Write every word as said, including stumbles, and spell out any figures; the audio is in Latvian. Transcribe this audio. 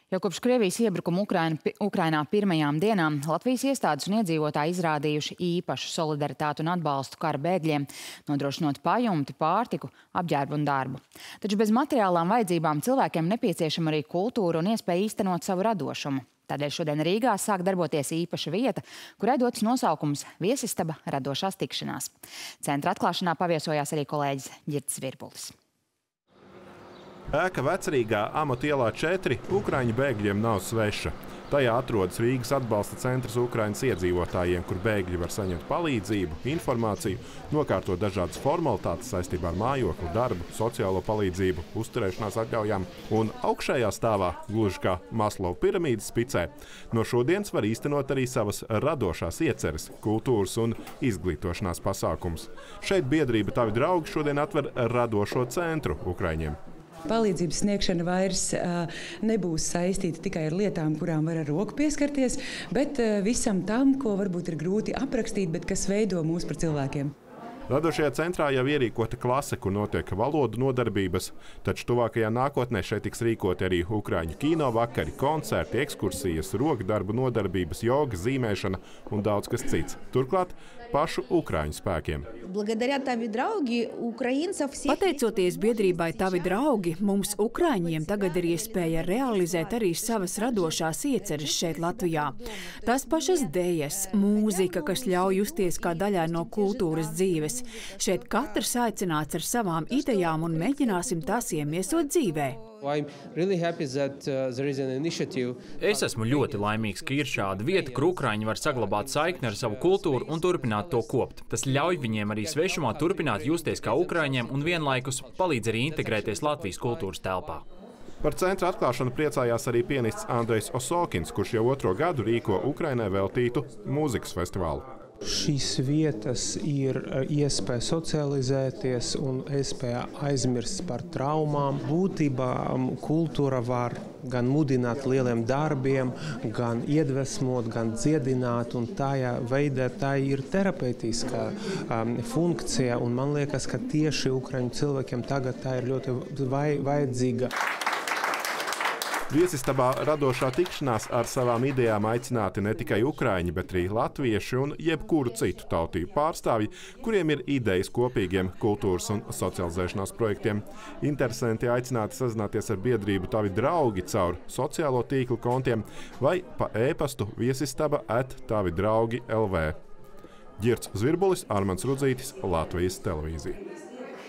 Jau kopš Krievijas iebrukuma Ukraina, Ukrainā pirmajām dienām Latvijas iestādes un iedzīvotāji izrādījuši īpašu solidaritāti un atbalstu kara bēgļiem, nodrošinot pajumti, pārtiku, apģērbu un darbu. Taču bez materiālām vajadzībām cilvēkiem nepieciešama arī kultūra un iespēja īstenot savu radošumu. Tādēļ šodien Rīgā sāk darboties īpaša vieta, kurai dots nosaukums Viesistaba radošās tikšanās. Centra atklāšanā paviesojās arī kolēģis Ģirds Virbulis. Ēka Vecrīgā, Amatu ielā četri, Ukraiņu bēgļiem nav sveša. Tajā atrodas Rīgas atbalsta centrs Ukrainas iedzīvotājiem, kur bēgļi var saņemt palīdzību, informāciju, nokārtot dažādas formalitātes saistībā ar mājokli, darbu, sociālo palīdzību, uzturēšanās atļaujām. Un augšējā stāvā, gluži kā Maslovu piramīdas spicē, no šodienas var īstenot arī savas radošās ieceres, kultūras un izglītošanās pasākums. Šeit biedrība Tavi draugi šodien atver radošo centru Ukraiņiem. Palīdzības sniegšana vairs nebūs saistīta tikai ar lietām, kurām var ar roku pieskarties, bet visam tam, ko varbūt ir grūti aprakstīt, bet kas veido mūs par cilvēkiem. Radošajā centrā jau ierīkota klase, kur notiek valodu nodarbības, taču tuvākajā nākotnē šeit tiks rīkoti arī ukraiņu kino vakari, koncerti, ekskursijas, rokdarbu nodarbības, joga, zīmēšana un daudz kas cits. Turklāt pašu ukraiņu spēkiem. Pateicoties biedrībai Tavi draugi, mums ukraiņiem tagad ir iespēja realizēt arī savas radošās ieceres šeit Latvijā. Tās pašas dejas, mūzika, kas ļauj justies kā daļai no kultūras dzīves. Šeit katrs aicināts ar savām idejām un mēģināsim tās iemiesot dzīvē. Es esmu ļoti laimīgs, ka ir šāda vieta, kur ukraiņi var saglabāt saikni ar savu kultūru un turpināt to kopt. Tas ļauj viņiem arī svešumā turpināt justies kā ukraiņiem un vienlaikus palīdz arī integrēties Latvijas kultūras telpā. Par centra atklāšanu priecājās arī pianists Andrejs Osokins, kurš jau otro gadu rīko Ukrainai veltītu mūzikas festivālu. Šīs vietas ir iespēja socializēties un iespēja aizmirst par traumām. Būtībā kultūra var gan mudināt lieliem darbiem, gan iedvesmot, gan dziedināt, un tajā veidā tā ir terapeitiskā um, funkcija, un man liekas, ka tieši ukraiņu cilvēkiem tagad tā ir ļoti vai, vajadzīga. Viesistabā radošā tikšanās ar savām idejām aicināti ne tikai ukraiņi, bet arī latvieši un jebkuru citu tautību pārstāvji, kuriem ir idejas kopīgiem kultūras un socializēšanās projektiem. Interesanti aicināti sazināties ar biedrību Tavi draugi caur sociālo tīklu kontiem vai pa e-pastu viesistaba at tavidraugi punkt l v. Ģirds Virbulis, Armands Rudzītis, Latvijas televīzija.